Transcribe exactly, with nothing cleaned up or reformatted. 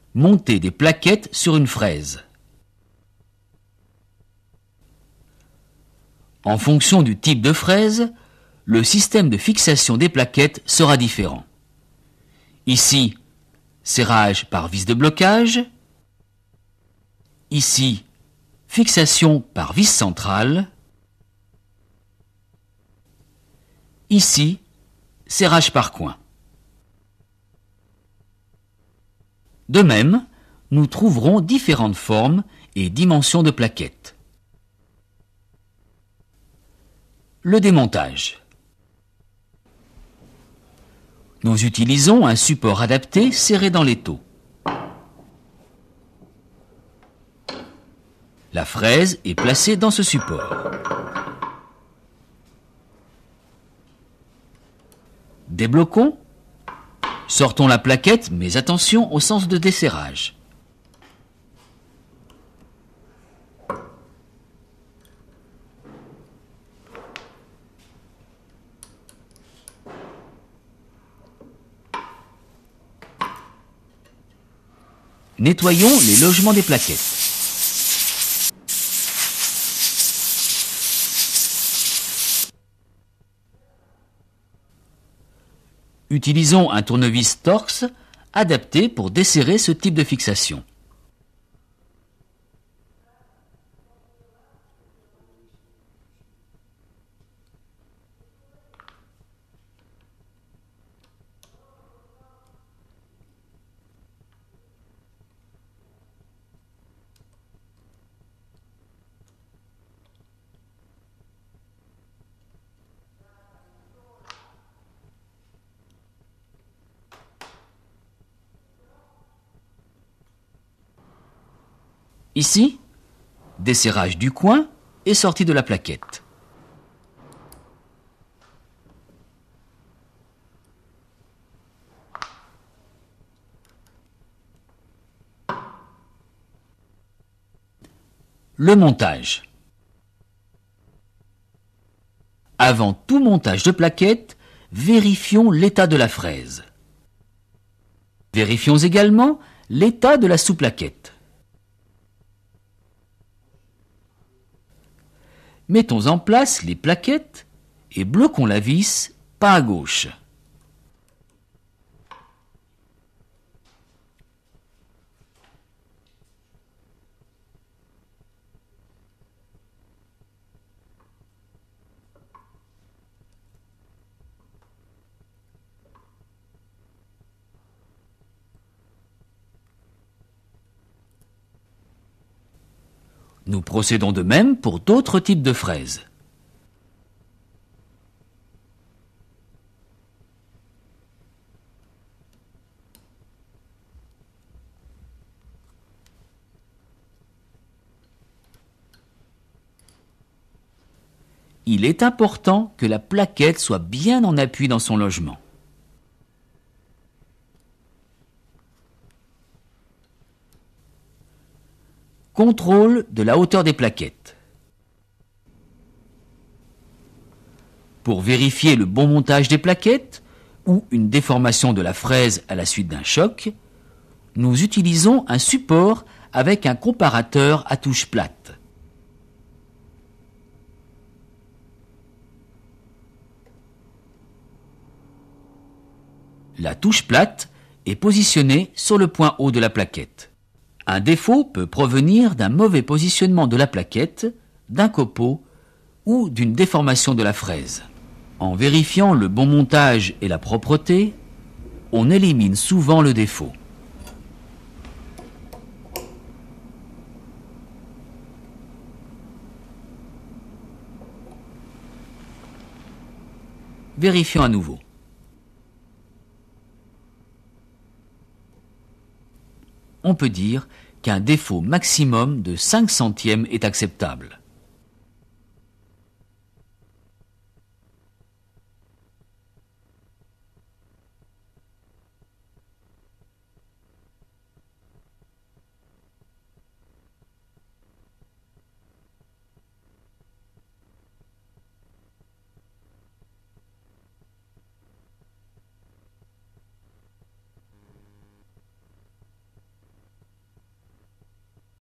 Monter des plaquettes sur une fraise. En fonction du type de fraise, le système de fixation des plaquettes sera différent. Ici, serrage par vis de blocage. Ici, fixation par vis centrale. Ici, serrage par coin. De même, nous trouverons différentes formes et dimensions de plaquettes. Le démontage. Nous utilisons un support adapté serré dans l'étau. La fraise est placée dans ce support. Débloquons. Sortons la plaquette, mais attention au sens de desserrage. Nettoyons les logements des plaquettes. Utilisons un tournevis Torx adapté pour desserrer ce type de fixation. Ici, desserrage du coin et sortie de la plaquette. Le montage. Avant tout montage de plaquette, vérifions l'état de la fraise. Vérifions également l'état de la sous-plaquette. Mettons en place les plaquettes et bloquons la vis pas à gauche. Nous procédons de même pour d'autres types de fraises. Il est important que la plaquette soit bien en appui dans son logement. Contrôle de la hauteur des plaquettes. Pour vérifier le bon montage des plaquettes ou une déformation de la fraise à la suite d'un choc, nous utilisons un support avec un comparateur à touche plate. La touche plate est positionnée sur le point haut de la plaquette. Un défaut peut provenir d'un mauvais positionnement de la plaquette, d'un copeau ou d'une déformation de la fraise. En vérifiant le bon montage et la propreté, on élimine souvent le défaut. Vérifions à nouveau. On peut dire qu'un défaut maximum de cinq centièmes est acceptable.